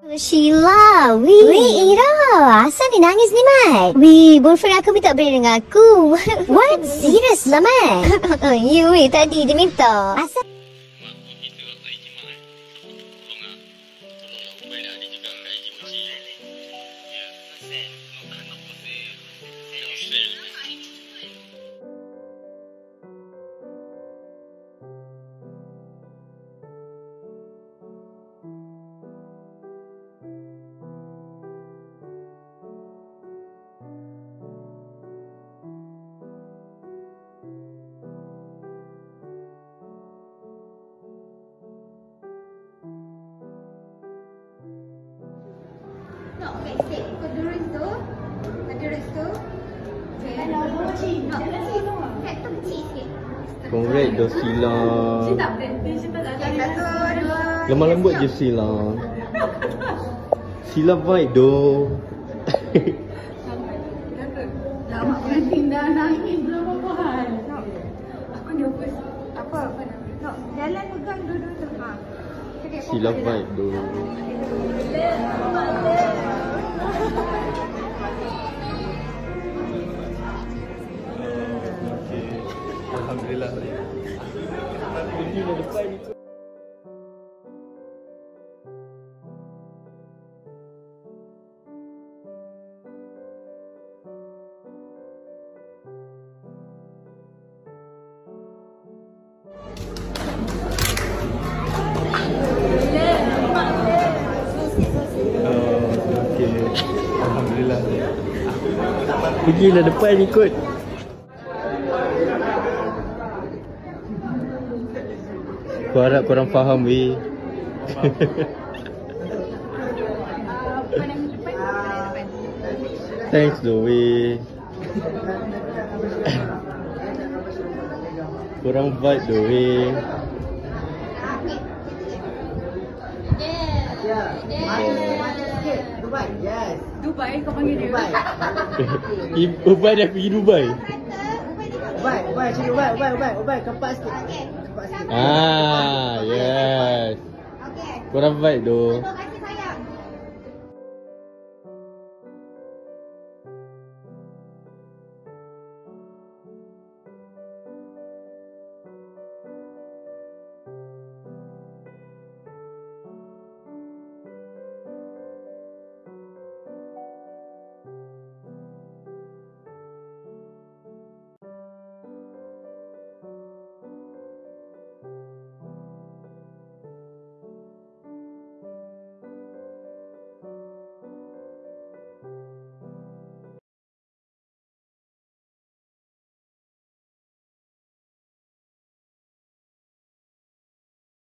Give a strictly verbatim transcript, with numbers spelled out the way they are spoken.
Sheila, weh, weh Ira, asal dia nangis ni, Mat? Weh, boyfriend aku minta beri dengan aku. What? Serius lah, Mat? Ya, weh, tadi dia minta. Asal nak backstage kau dulu tu. Ada restu. Kalau mochi nak kecil tu. Kat tu kecil sikit. Congrats do Sheila. Cinta berhenti, cinta tak ada. Satu, dua. Lemah lembut je Sheila. Sheila baik do. Lama berhenti dah nangis belum apa hal. Aku nervous. Apa apa nak? Nak jalan pegang dua-dua tu. Ha. Sheila baik do. Alhamdulillah. Pergi dah depan itu. Alhamdulillah. Pergilah depan ikut. Aku harap korang faham weh. Thanks though weh. Korang vibe though weh. Dubai, yes. Dubai kau panggil dia. Dubai. Ubai dah pergi Dubai. Dubai, Dubai, cik Dubai, Dubai, Dubai, Dubai, kepas sikit. Kepas sikit. Ah, yes. Korang vibe though.